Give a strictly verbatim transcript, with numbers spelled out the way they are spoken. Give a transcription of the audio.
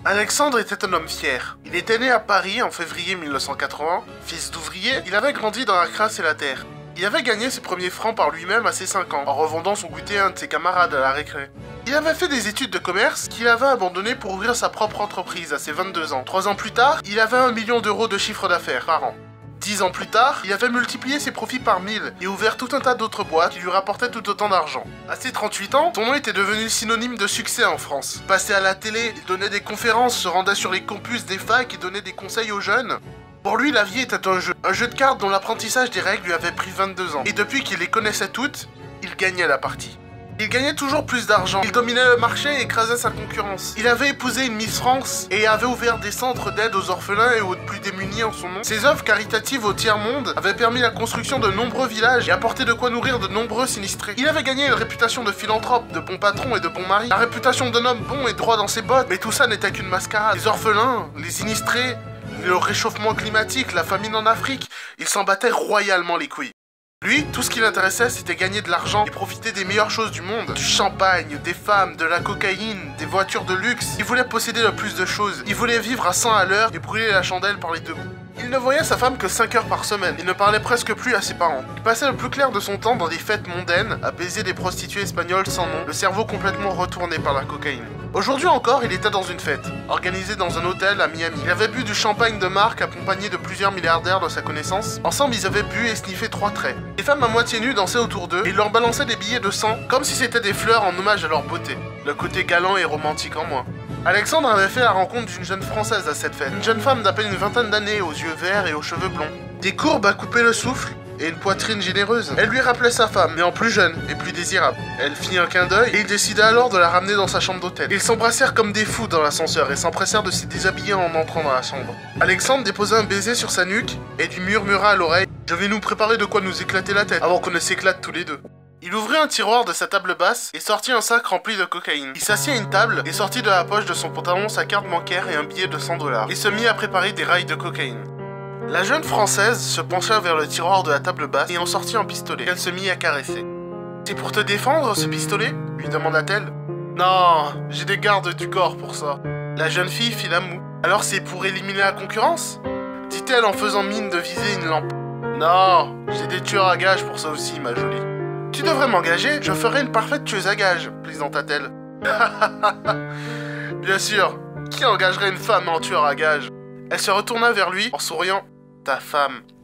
Alexandre était un homme fier. Il était né à Paris en février mille neuf cent quatre-vingts. Fils d'ouvrier, il avait grandi dans la crasse et la terre. Il avait gagné ses premiers francs par lui-même à ses cinq ans, en revendant son goûter à un de ses camarades à la récré. Il avait fait des études de commerce qu'il avait abandonnées pour ouvrir sa propre entreprise à ses vingt-deux ans. Trois ans plus tard, il avait un million d'euros de chiffre d'affaires par an. Dix ans plus tard, il avait multiplié ses profits par mille et ouvert tout un tas d'autres boîtes qui lui rapportaient tout autant d'argent. À ses trente-huit ans, son nom était devenu synonyme de succès en France. Passé à la télé, il donnait des conférences, se rendait sur les campus des facs et donnait des conseils aux jeunes. Pour lui, la vie était un jeu. Un jeu de cartes dont l'apprentissage des règles lui avait pris vingt-deux ans. Et depuis qu'il les connaissait toutes, il gagnait la partie. Il gagnait toujours plus d'argent, il dominait le marché et écrasait sa concurrence. Il avait épousé une Miss France et avait ouvert des centres d'aide aux orphelins et aux plus démunis en son nom. Ses œuvres caritatives au tiers-monde avaient permis la construction de nombreux villages et apporté de quoi nourrir de nombreux sinistrés. Il avait gagné une réputation de philanthrope, de bon patron et de bon mari. La réputation d'un homme bon et droit dans ses bottes, mais tout ça n'était qu'une mascarade. Les orphelins, les sinistrés, le réchauffement climatique, la famine en Afrique, il s'en battait royalement les couilles. Lui, tout ce qui l'intéressait, c'était gagner de l'argent et profiter des meilleures choses du monde. Du champagne, des femmes, de la cocaïne, des voitures de luxe. Il voulait posséder le plus de choses. Il voulait vivre à cent à l'heure et brûler la chandelle par les deux bouts. Il ne voyait sa femme que cinq heures par semaine. Il ne parlait presque plus à ses parents. Il passait le plus clair de son temps dans des fêtes mondaines, à baiser des prostituées espagnoles sans nom, le cerveau complètement retourné par la cocaïne. Aujourd'hui encore, il était dans une fête, organisée dans un hôtel à Miami. Il avait bu du champagne de marque accompagné de plusieurs milliardaires de sa connaissance. Ensemble, ils avaient bu et sniffé trois traits. Les femmes à moitié nues dansaient autour d'eux et ils leur balançaient des billets de cent, comme si c'était des fleurs en hommage à leur beauté. Le côté galant et romantique en moins. Alexandre avait fait la rencontre d'une jeune Française à cette fête. Une jeune femme d'à peine une vingtaine d'années, aux yeux verts et aux cheveux blonds. Des courbes à couper le souffle et une poitrine généreuse. Elle lui rappelait sa femme, mais en plus jeune et plus désirable. Elle fit un clin d'œil et il décida alors de la ramener dans sa chambre d'hôtel. Ils s'embrassèrent comme des fous dans l'ascenseur et s'empressèrent de se déshabiller en entrant dans la chambre. Alexandre déposa un baiser sur sa nuque et lui murmura à l'oreille « Je vais nous préparer de quoi nous éclater la tête avant qu'on ne s'éclate tous les deux ». Il ouvrit un tiroir de sa table basse et sortit un sac rempli de cocaïne. Il s'assit à une table et sortit de la poche de son pantalon sa carte bancaire et un billet de cent dollars. Et se mit à préparer des rails de cocaïne. La jeune Française se pencha vers le tiroir de la table basse et en sortit un pistolet, qu'elle se mit à caresser. « C'est pour te défendre, ce pistolet ?» lui demanda-t-elle. « Non, j'ai des gardes du corps pour ça. » La jeune fille fit la moue. « Alors c'est pour éliminer la concurrence ?» dit-elle en faisant mine de viser une lampe. « Non, j'ai des tueurs à gages pour ça aussi, ma jolie. » « Tu devrais m'engager, je ferai une parfaite tueuse à gages, plaisanta-t-elle. Bien sûr, qui engagerait une femme en tueur à gages? Elle se retourna vers lui en souriant. Ta femme.